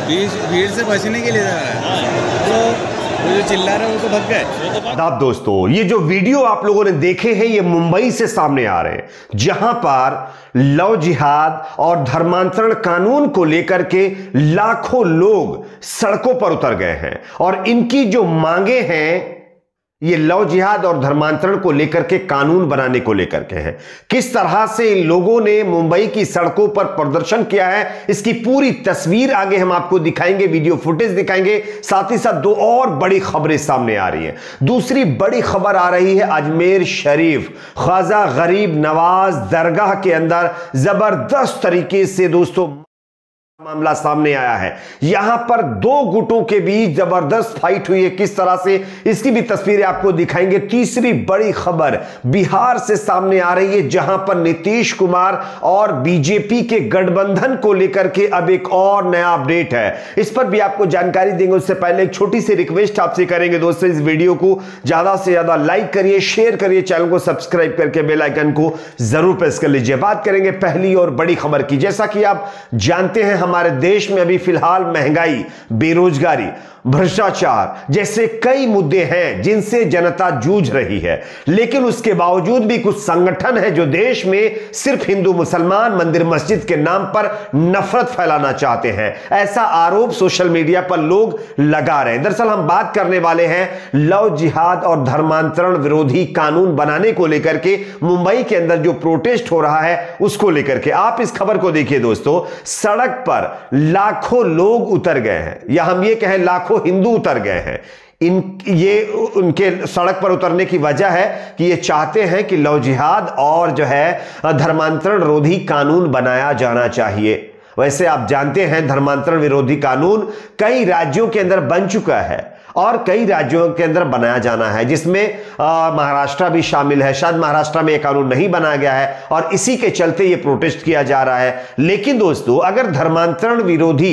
भीड़ से बचने के लिए जा रहा है, तो वो जो चिल्ला रहे हैं वो तो भग गए। आदाब दोस्तों, ये जो वीडियो आप लोगों ने देखे हैं ये मुंबई से सामने आ रहे हैं, जहां पर लव जिहाद और धर्मांतरण कानून को लेकर के लाखों लोग सड़कों पर उतर गए हैं और इनकी जो मांगे हैं ये लव जिहाद और धर्मांतरण को लेकर के कानून बनाने को लेकर के हैं। किस तरह से इन लोगों ने मुंबई की सड़कों पर प्रदर्शन किया है, इसकी पूरी तस्वीर आगे हम आपको दिखाएंगे, वीडियो फुटेज दिखाएंगे। साथ ही साथ दो और बड़ी खबरें सामने आ रही हैं। दूसरी बड़ी खबर आ रही है अजमेर शरीफ ख्वाजा गरीब नवाज दरगाह के अंदर जबरदस्त तरीके से दोस्तों मामला सामने आया है। यहां पर दो गुटों के बीच जबरदस्त फाइट हुई है, किस तरह से इसकी भी तस्वीरें आपको दिखाएंगे। तीसरी बड़ी खबर बिहार से सामने आ रही है, जहां पर नीतीश कुमार और बीजेपी के गठबंधन को लेकर के अब एक और नया अपडेट है, इस पर भी आपको जानकारी देंगे। उससे पहले एक छोटी सी रिक्वेस्ट आपसे करेंगे दोस्तों, इस वीडियो को ज्यादा से ज्यादा लाइक करिए, शेयर करिए, चैनल को सब्सक्राइब करके बेल आइकन को जरूर प्रेस कर लीजिए। बात करेंगे पहली और बड़ी खबर की। जैसा कि आप जानते हैं हमारे देश में अभी फिलहाल महंगाई, बेरोजगारी, भ्रष्टाचार जैसे कई मुद्दे हैं जिनसे जनता जूझ रही है, लेकिन उसके बावजूद भी कुछ संगठन है जो देश में सिर्फ हिंदू मुसलमान मंदिर मस्जिद के नाम पर नफरत फैलाना चाहते हैं। ऐसा आरोप सोशल मीडिया पर लोग लगा रहे हैं। दरअसल हम बात करने वाले हैं लव जिहाद और धर्मांतरण विरोधी कानून बनाने को लेकर के। मुंबई के अंदर जो प्रोटेस्ट हो रहा है उसको लेकर के आप इस खबर को देखिए दोस्तों। सड़क पर लाखों लोग उतर गए हैं, या हम ये कहें लाखों हिंदू उतर गए हैं। उनके सड़क पर उतरने की वजह है कि ये चाहते हैं कि लव जिहाद और जो है धर्मांतरण विरोधी कानून बनाया जाना चाहिए। वैसे आप जानते हैं धर्मांतरण विरोधी कानून कई राज्यों के अंदर बन चुका है और कई राज्यों के अंदर बनाया जाना है, जिसमें महाराष्ट्र भी शामिल है। शायद महाराष्ट्र में यह कानून नहीं बनाया गया है और इसी के चलते यह प्रोटेस्ट किया जा रहा है। लेकिन दोस्तों अगर धर्मांतरण विरोधी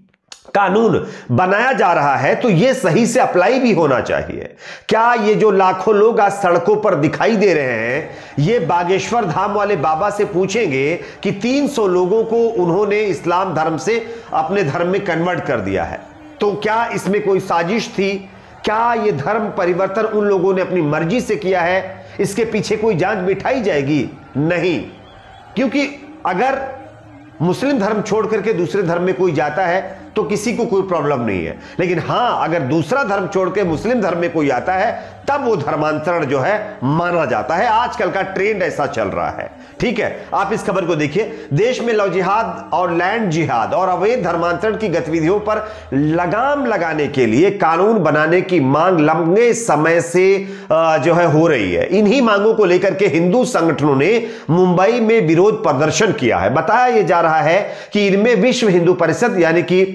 कानून बनाया जा रहा है तो यह सही से अप्लाई भी होना चाहिए। क्या ये जो लाखों लोग आज सड़कों पर दिखाई दे रहे हैं, ये बागेश्वर धाम वाले बाबा से पूछेंगे कि 300 लोगों को उन्होंने इस्लाम धर्म से अपने धर्म में कन्वर्ट कर दिया है, तो क्या इसमें कोई साजिश थी? क्या यह धर्म परिवर्तन उन लोगों ने अपनी मर्जी से किया है? इसके पीछे कोई जांच बिठाई जाएगी? नहीं, क्योंकि अगर मुस्लिम धर्म छोड़ करके दूसरे धर्म में कोई जाता है तो किसी को कोई प्रॉब्लम नहीं है, लेकिन हां अगर दूसरा धर्म छोड़ के मुस्लिम धर्म में कोई आता है तब वो धर्मांतरण जो है माना जाता है। आजकल का ट्रेंड ऐसा चल रहा है। ठीक है, आप इस खबर को देखिए। देश में लव जिहाद और लैंड जिहाद और अवैध धर्मांतरण की गतिविधियों पर लगाम लगाने के लिए कानून बनाने की मांग लंबे समय से जो है हो रही है। इन्हीं मांगों को लेकर के हिंदू संगठनों ने मुंबई में विरोध प्रदर्शन किया है। बताया यह जा रहा है कि इनमें विश्व हिंदू परिषद यानी कि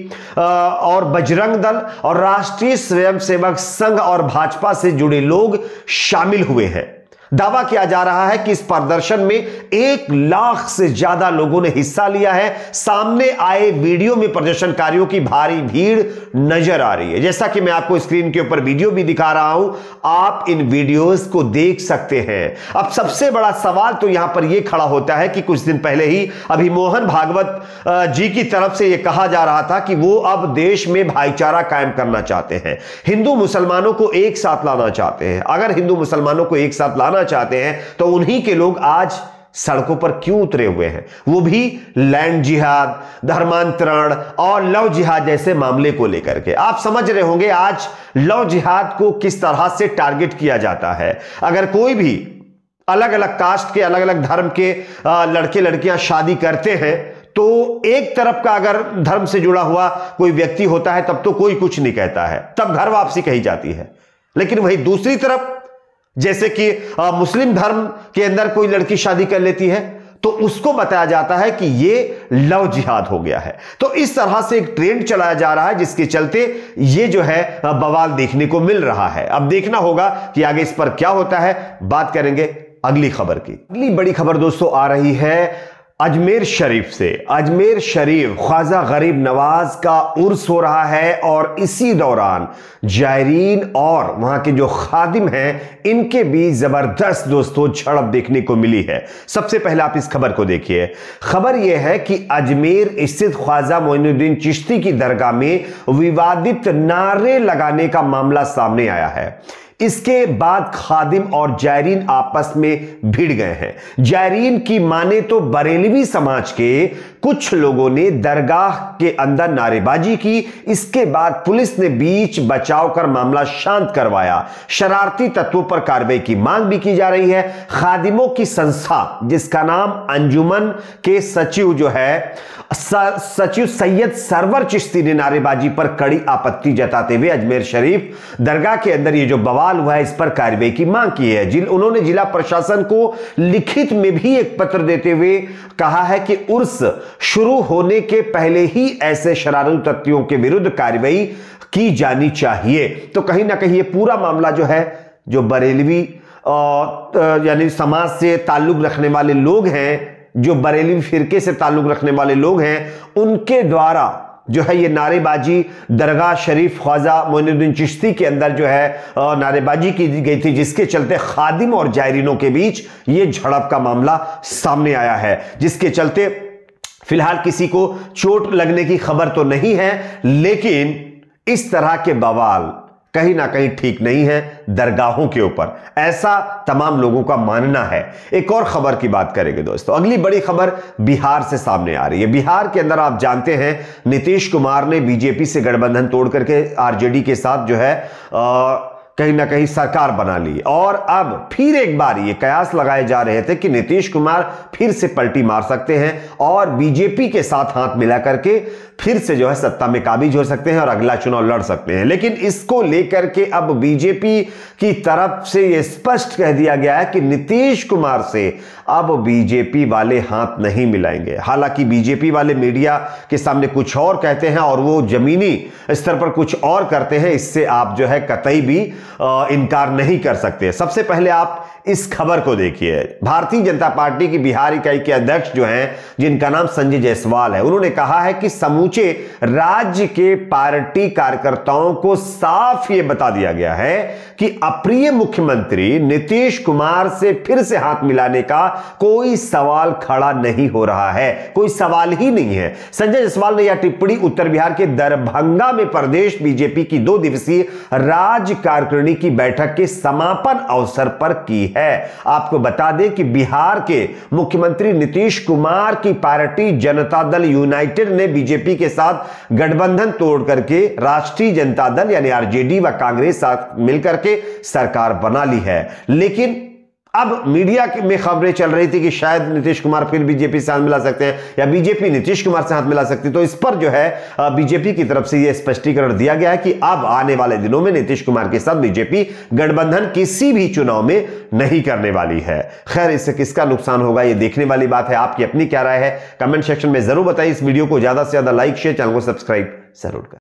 और बजरंग दल और राष्ट्रीय स्वयंसेवक संघ और भाजपा से जुड़े लोग शामिल हुए हैं। दावा किया जा रहा है कि इस प्रदर्शन में 1 लाख से ज्यादा लोगों ने हिस्सा लिया है। सामने आए वीडियो में प्रदर्शनकारियों की भारी भीड़ नजर आ रही है। जैसा कि मैं आपको स्क्रीन के ऊपर वीडियो भी दिखा रहा हूं, आप इन वीडियोस को देख सकते हैं। अब सबसे बड़ा सवाल तो यहां पर यह खड़ा होता है कि कुछ दिन पहले ही अभी मोहन भागवत जी की तरफ से यह कहा जा रहा था कि वो अब देश में भाईचारा कायम करना चाहते हैं, हिंदू मुसलमानों को एक साथ लाना चाहते हैं। अगर हिंदू मुसलमानों को एक साथ लाना चाहते हैं तो उन्हीं के लोग आज सड़कों पर क्यों उतरे हुए हैं, वो भी लैंड जिहाद, धर्मांतरण और लव जिहाद जैसे मामले को लेकर के। आप समझ रहे होंगे आज लव जिहाद को किस तरह से टारगेट किया जाता है। अगर कोई भी अलग अलग कास्ट के, अलग अलग धर्म के लड़के लड़कियां शादी करते हैं तो एक तरफ का अगर धर्म से जुड़ा हुआ कोई व्यक्ति होता है तब तो कोई कुछ नहीं कहता है, तब घर वापसी कही जाती है। लेकिन वही दूसरी तरफ जैसे कि मुस्लिम धर्म के अंदर कोई लड़की शादी कर लेती है तो उसको बताया जाता है कि ये लव जिहाद हो गया है। तो इस तरह से एक ट्रेंड चलाया जा रहा है जिसके चलते ये जो है बवाल देखने को मिल रहा है। अब देखना होगा कि आगे इस पर क्या होता है। बात करेंगे अगली खबर की। अगली बड़ी खबर दोस्तों आ रही है अजमेर शरीफ से अजमेर शरीफ ख्वाजा गरीब नवाज का उर्स हो रहा है और इसी दौरान जायरीन और वहां के जो खादिम हैं इनके बीच जबरदस्त दोस्तों झड़प देखने को मिली है। सबसे पहले आप इस खबर को देखिए। खबर यह है कि अजमेर स्थित ख्वाजा मोइनुद्दीन चिश्ती की दरगाह में विवादित नारे लगाने का मामला सामने आया है। इसके बाद खादिम और जायरीन आपस में भिड़ गए हैं। जायरीन की माने तो बरेलवी समाज के कुछ लोगों ने दरगाह के अंदर नारेबाजी की। इसके बाद पुलिस ने बीच बचाव कर मामला शांत करवाया। शरारती तत्वों पर कार्रवाई की मांग भी की जा रही है। खादिमों की संस्था जिसका नाम अंजुमन के सचिव जो है सचिव सैयद सरवर चिश्ती ने नारेबाजी पर कड़ी आपत्ति जताते हुए अजमेर शरीफ दरगाह के अंदर ये जो बवाल हुआ है इस पर कार्रवाई की मांग की है। उन्होंने जिला प्रशासन को लिखित में भी एक पत्र देते हुए कहा है कि उर्स शुरू होने के पहले ही ऐसे शरारती तत्वों के विरुद्ध कार्रवाई की जानी चाहिए। तो कहीं ना कहीं ये पूरा मामला जो है जो बरेलवी यानी समाज से ताल्लुक रखने वाले लोग हैं, जो बरेलवी फिरके से ताल्लुक रखने वाले लोग हैं, उनके द्वारा जो है ये नारेबाजी दरगाह शरीफ ख्वाजा मोइनुद्दीन चिश्ती के अंदर जो है नारेबाजी की गई थी, जिसके चलते खादिम और जायरीनों के बीच ये झड़प का मामला सामने आया है। जिसके चलते फिलहाल किसी को चोट लगने की खबर तो नहीं है, लेकिन इस तरह के बवाल कहीं ना कहीं ठीक नहीं है दरगाहों के ऊपर, ऐसा तमाम लोगों का मानना है। एक और खबर की बात करेंगे दोस्तों। अगली बड़ी खबर बिहार से सामने आ रही है। बिहार के अंदर आप जानते हैं नीतीश कुमार ने बीजेपी से गठबंधन तोड़ करके आरजेडी के साथ जो है कहीं ना कहीं सरकार बना ली और अब फिर एक बार ये कयास लगाए जा रहे थे कि नीतीश कुमार फिर से पलटी मार सकते हैं और बीजेपी के साथ हाथ मिला करके फिर से जो है सत्ता में काबिज हो सकते हैं और अगला चुनाव लड़ सकते हैं। लेकिन इसको लेकर के अब बीजेपी की तरफ से यह स्पष्ट कह दिया गया है कि नीतीश कुमार से अब बीजेपी वाले हाथ नहीं मिलाएंगे। हालांकि बीजेपी वाले मीडिया के सामने कुछ और कहते हैं और वो जमीनी स्तर पर कुछ और करते हैं, इससे आप जो है कतई भी इनकार नहीं कर सकते। सबसे पहले आप इस खबर को देखिए। भारतीय जनता पार्टी की बिहार इकाई के अध्यक्ष जो हैं, जिनका नाम संजय जायसवाल है, उन्होंने कहा है कि समूचे राज्य के पार्टी कार्यकर्ताओं को साफ यह बता दिया गया है कि अप्रिय मुख्यमंत्री नीतीश कुमार से फिर से हाथ मिलाने का कोई सवाल खड़ा नहीं हो रहा है, कोई सवाल ही नहीं है। संजय जायसवाल ने यह टिप्पणी उत्तर बिहार के दरभंगा में प्रदेश बीजेपी की 2 दिवसीय राज्य कार्यकारिणी की बैठक के समापन अवसर पर की है। आपको बता दें कि बिहार के मुख्यमंत्री नीतीश कुमार की पार्टी जनता दल यूनाइटेड ने बीजेपी के साथ गठबंधन तोड़ करके राष्ट्रीय जनता दल यानी आरजेडी व कांग्रेस साथ मिलकर के सरकार बना ली है। लेकिन अब मीडिया में खबरें चल रही थी कि शायद नीतीश कुमार फिर बीजेपी से हाथ मिला सकते हैं या बीजेपी नीतीश कुमार से हाथ मिला सकती है। तो इस पर जो है बीजेपी की तरफ से यह स्पष्टीकरण दिया गया है कि अब आने वाले दिनों में नीतीश कुमार के साथ बीजेपी गठबंधन किसी भी चुनाव में नहीं करने वाली है। खैर, इससे किसका नुकसान होगा ये देखने वाली बात है। आपकी अपनी क्या राय है कमेंट सेक्शन में जरूर बताइए। इस वीडियो को ज्यादा से ज्यादा लाइक शेयर, चैनल को सब्सक्राइब जरूर करें।